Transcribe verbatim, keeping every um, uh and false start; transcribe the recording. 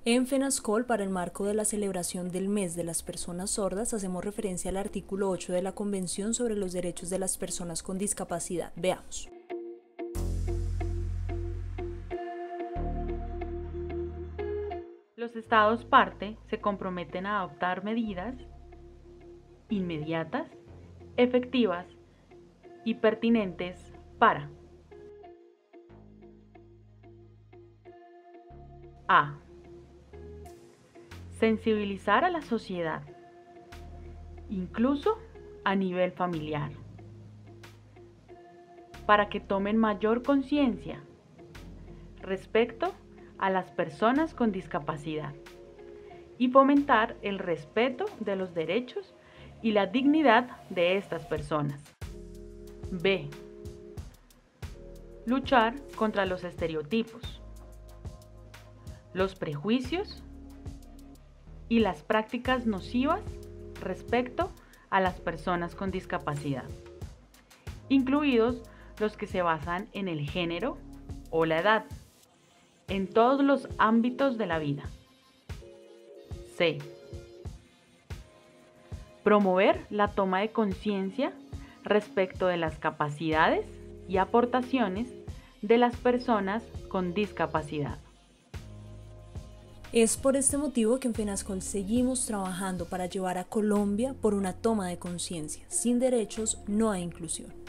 En FENASCOL, para el marco de la celebración del Mes de las Personas Sordas, hacemos referencia al artículo ocho de la Convención sobre los Derechos de las Personas con Discapacidad. Veamos. Los Estados parte se comprometen a adoptar medidas inmediatas, efectivas y pertinentes para A. Sensibilizar a la sociedad, incluso a nivel familiar, para que tomen mayor conciencia respecto a las personas con discapacidad y fomentar el respeto de los derechos y la dignidad de estas personas. B. Luchar contra los estereotipos, los prejuicios y las prácticas nocivas respecto a las personas con discapacidad, incluidos los que se basan en el género o la edad, en todos los ámbitos de la vida. C. Promover la toma de conciencia respecto de las capacidades y aportaciones de las personas con discapacidad. Es por este motivo que en FENASCOL seguimos trabajando para llevar a Colombia por una toma de conciencia. Sin derechos no hay inclusión.